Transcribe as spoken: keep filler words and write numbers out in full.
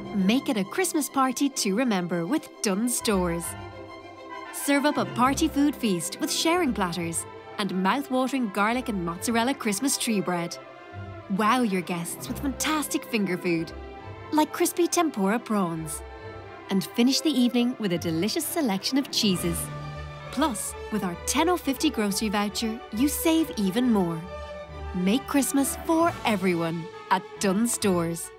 Make it a Christmas party to remember with DUNNES stores. Serve up a party food feast with sharing platters and mouth-watering garlic and mozzarella Christmas tree bread. Wow your guests with fantastic finger food, like crispy tempura prawns. And finish the evening with a delicious selection of cheeses. Plus, with our ten oh fifty grocery voucher, you save even more. Make Christmas for everyone at DUNNES stores.